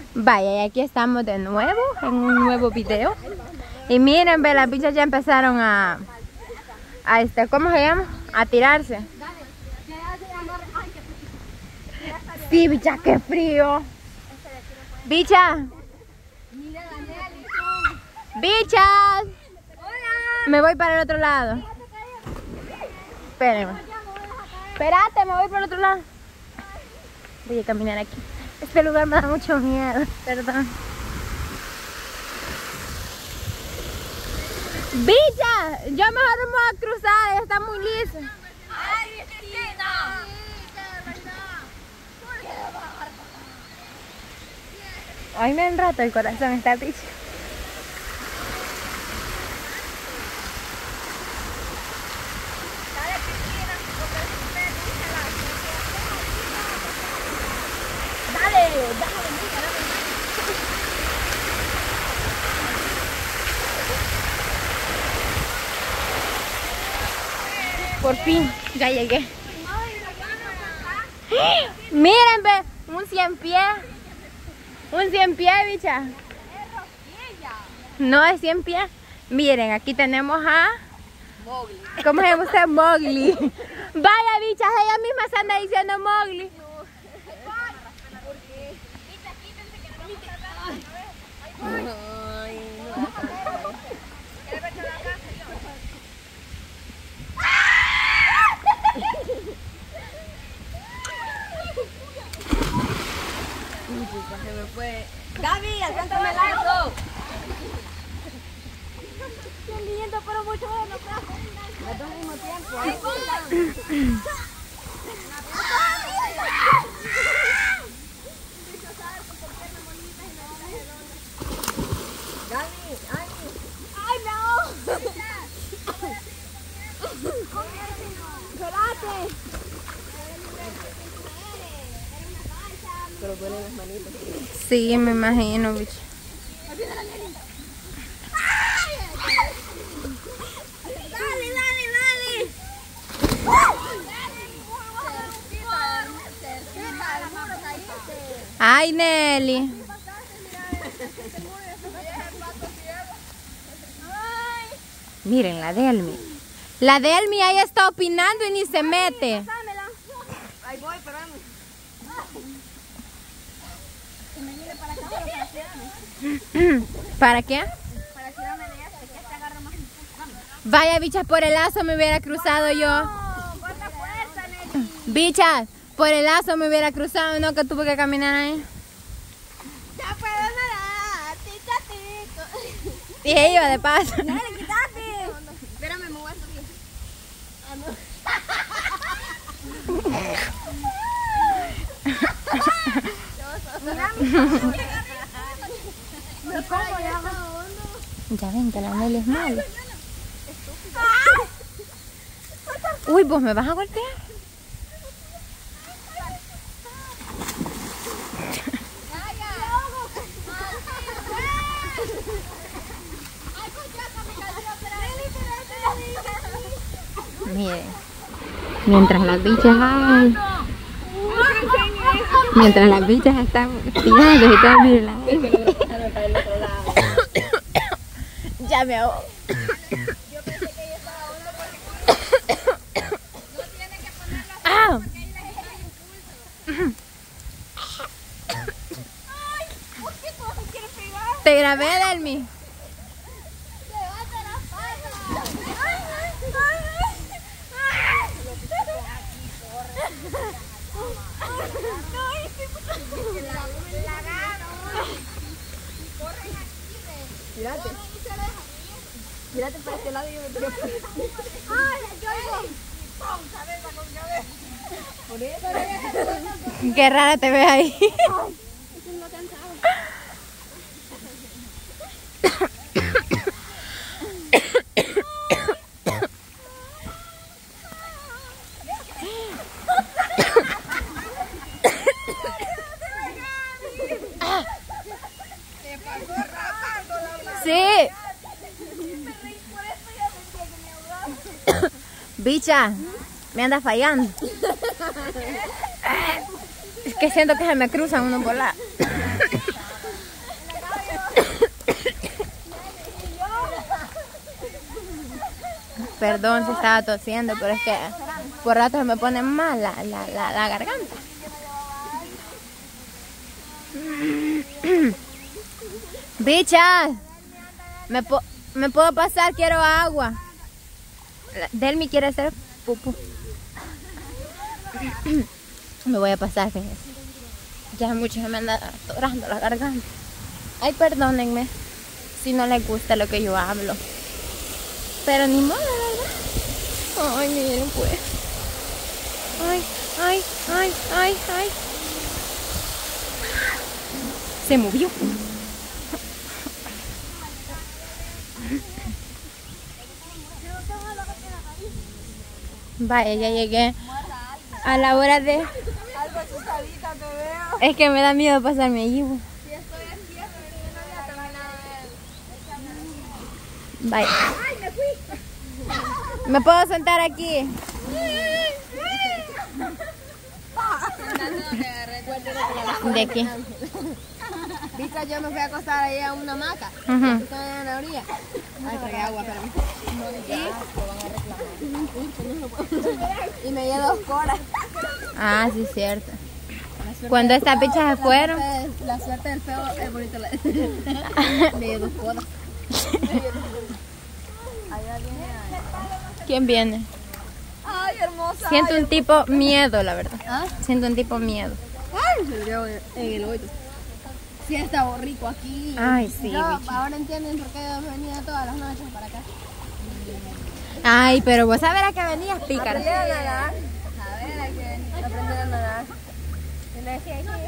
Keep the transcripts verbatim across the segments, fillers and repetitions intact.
Vaya, y aquí estamos de nuevo en un nuevo video. Y miren, ve, las bichas ya empezaron a, a este, ¿cómo se llama? A tirarse. Sí, bicha, qué frío. Bicha. Bichas. Me voy para el otro lado. Espérenme. Espérate, me voy para el otro lado. Voy a caminar aquí. Este lugar me da mucho miedo, perdón. ¡Bicha! Yo mejor me voy a cruzar, está muy liso. ¡Ay, Cristina! Ay, me enrata el corazón esta bicha. Por fin, ya llegué. Miren, ve, un cien pies. Un cien pies, bicha. No es cien pies. Miren, aquí tenemos a Mowgli. ¿Cómo se llama usted? Mowgli. Vaya, bichas, ella misma se anda diciendo Mowgli. Se me fue. Gaby, alcántame el arco. Qué lindo, pero mucho bueno. Los dos al mismo tiempo. Gaby, ay. Ay, no. Espérate. Pero duelen las manitas. Sí, me imagino, bicho. Dale, dale, dale. Ay, Nelly. Miren, la de Elmi. La de Elmi ahí está opinando y ni se mete. Ahí voy, espérame. ¿Para qué? Para tirarme de este, que este agarra más. Vaya, bichas, por el lazo me hubiera cruzado yo. No, cuánta fuerza, Nelly. Bichas, por el lazo me hubiera cruzado, no que tuve que caminar ahí. Ya puedo nadar, tito, tito. Y ella iba de paso. Dale, quítate. Espérame, me voy a subir. Ah, no. ¿Cómo le hago? Ya ven que la Nelly es mala. Uy, vos me vas a golpear. Miren, mientras las bichas ay, mientras las bichas están tirando y todo, miren la ya me ahogo. Yo pensé que ella estaba hondo porque no tiene que ponerla Ah. porque ahí la impulso. Ay, ¿por qué todos se quieren pegar? Te grabé, Delmi. Levanta las patas. Ay, ay, ay. No, es que la agarro. Corren aquí. Tírate. Tírate para este lado y yo me tiro por ay, yo digo. Con cabeza, con cabeza. Por eso. Qué rara te ves ahí. Ay, eso no cansaba. Sí. Bicha, me anda fallando. Es que siento que se me cruzan uno por la. Perdón si estaba tosiendo, pero es que por rato se me pone mal la, la, la, la garganta. Bichas, ¿me, po ¿me puedo pasar? Quiero agua. Delmi quiere hacer pupú. Me voy a pasar, fíjense. Ya mucho se me anda atorando la garganta. Ay, perdónenme si no les gusta lo que yo hablo. Pero ni modo, ¿verdad? Ay, miren pues. Ay, ay, ay, ay, ay. Se movió. Vaya, ya llegué a la hora de... Algo asustadita te veo. Es que me da miedo pasarme allí. Si estoy aquí, pero yo no había terminado de... Vaya. ¡Ay, me fui! ¿Me puedo sentar aquí? De aquí. Viste, yo me fui a acostar ahí a una hamaca. Uh-huh. Estaba en la orilla. Ay, tragué agua, pero... Y... y me dio dos coras. Ah, sí, cierto. Cuando estas bichas se fueron. La suerte del feo es bonito. Me dio dos coras. ¿Quién viene? Ay, hermosa. Siento un tipo miedo, la verdad. ¿Ah? Siento un tipo miedo. Ay, se dio en el oído. Sí, está rico aquí. Ay, sí, Yo, bicho. ahora entienden por qué yo venía todas las noches para acá. Ay, pero vos sabés a qué venías, pícara. Aprender a nadar. A ver, hay que aprender a nadar. Y le decía, no,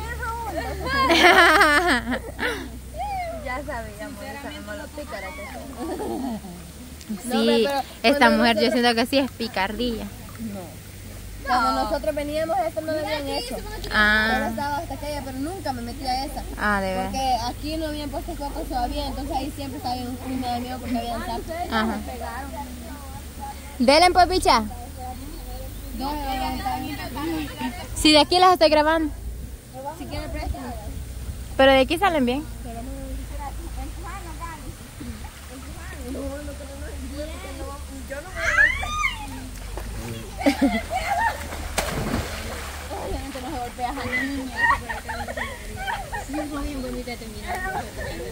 ya sabíamos, ya sabemos los pícaras que son. Sí, No, hombre, pero esta cuando mujer yo nosotros- siento que sí es picardilla. Cuando nosotros veníamos, esto no lo habían hecho. Solo Ah, estaba hasta aquella, pero nunca me metí a esa. ah, de ver. Porque aquí no habían puesto cocos todavía, entonces ahí siempre estaba bien oscuro y me da miedo porque habían sapos. Ajá. Delen pues, bicha. No, Si de aquí las estoy grabando. si quiere préstame. Pero de aquí salen bien. Obviamente no se golpea a niños. Sí, es bien bonita de mirar.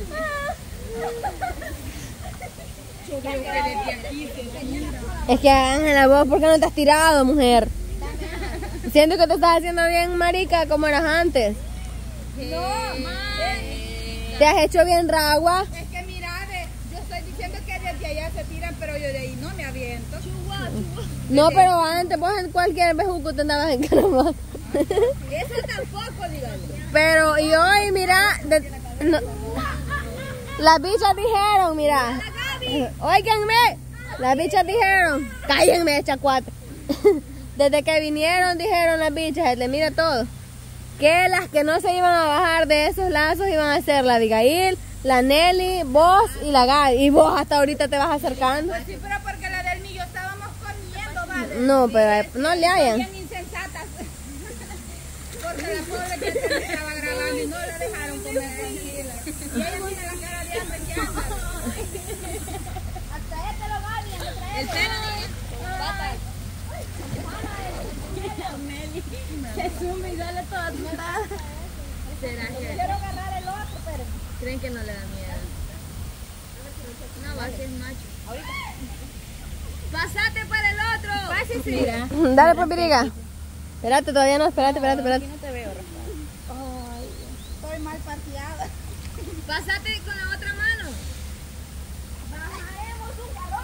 Es que Ángela, vos, ¿por qué no te has tirado, mujer? Siento que te estás haciendo bien marica como eras antes. Te has hecho bien ragua. Es que mira, ve, yo estoy diciendo que desde allá se tiran, pero yo de ahí no me aviento. No, pero antes vos en cualquier bejuco te andabas encaramando. Eso tampoco, dígalo. Pero y hoy, mira, de- no, las bichas dijeron, mira, óiganme, las bichas dijeron, cállenme, chacuate. Desde que vinieron dijeron las bichas, le mira todo, que las que no se iban a bajar de esos lazos iban a ser la Abigail, la Nelly, vos y la Gaby. Y vos hasta ahorita te vas acercando. Sí, pero porque la del mío estábamos comiendo, vale. No, pero no le hayan. Bien insensatas. Porque la pobre que se estaba grabando y no la dejaron comer tranquila. Y ella tiene la cara de hambre que anda. Hasta este lo va bien. El se suma y sale toda asustada. ¿Será que? Quiero agarrar el otro, pero... ¿Creen que no le da miedo? No, va, si es macho. ¡Pasate para el otro! ¡Pásese! Mira. Dale pues, Viriga. Espérate, todavía no, espérate, espérate, espérate. No te veo, Rafael. Ay, estoy mal parqueada. ¡Pásate con la otra mano! ¡Bajaremos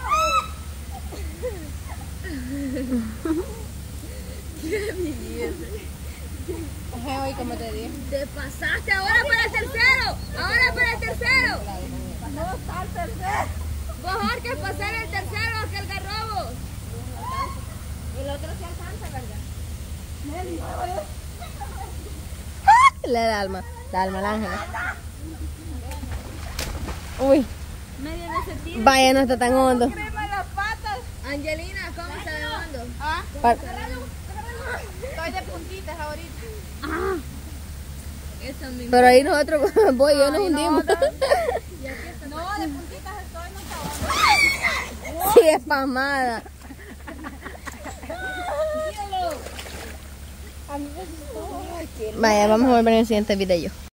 un calor! ¡Qué vivienda! Hoy, como te dije. ¡Te pasaste! ¡Ahora para el tercero! ¡Ahora para el tercero! ¡No está el tercero! ¡Vos, Jorge, pasar el tercero hacia el garrobo! El otro se alcanza, ¿verdad? Le da alma, da alma la Ángela. Uy, Medio no se tira. vaya, no está tan hondo. ¡Crema las patas! Angelina, ¿cómo está de hondo? ¿Ah? Pa- Estoy de puntitas ahorita. Ah. Eso mismo. Pero ahí nosotros, voy y yo nos hundimos. No, de puntitas estoy, no está hondo. Sí, espamada. Vaya, vamos a volver en el siguiente video.